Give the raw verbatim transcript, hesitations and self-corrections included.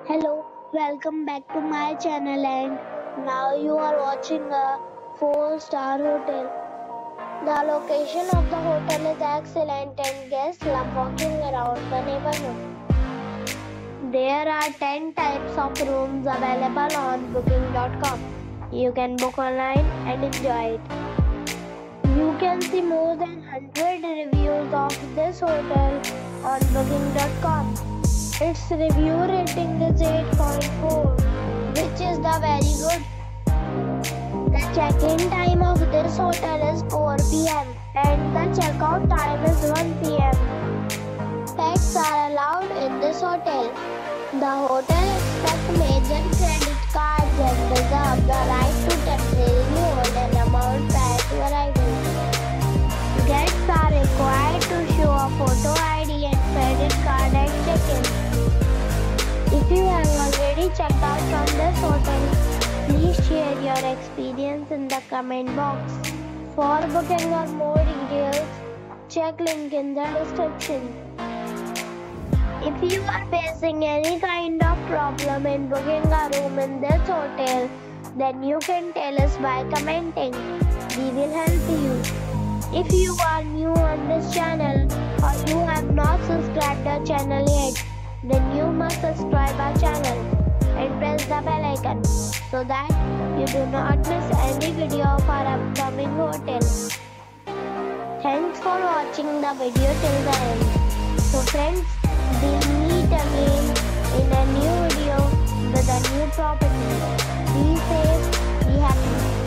Hello, welcome back to my channel and now you are watching a four star hotel. The location of the hotel is excellent and guests love walking around the neighborhood. There are ten types of rooms available on booking dot com. You can book online and enjoy it. You can see more than one hundred reviews of this hotel on booking dot com. Its review rating is eight point four, which is the very good. The check-in time of this hotel is four p m and the check-out time is one p m Pets are allowed in this hotel. The hotel accepts major credit cards and reserves the right to temporarily hold an amount prior to arrival. Guests are required to show a photo I D and credit card at check-in. If you have already checked out from this hotel, please share your experience in the comment box. For booking or more details, check link in the description. If you are facing any kind of problem in booking a room in this hotel, then you can tell us by commenting. We will help you. If you are new on this channel or you have not subscribed our channel yet, then you must subscribe our channel and press the bell icon so that you do not miss any video of our upcoming hotel. Thanks for watching the video till the end. So friends, we'll meet again in a new video with a new property. Be safe, be happy.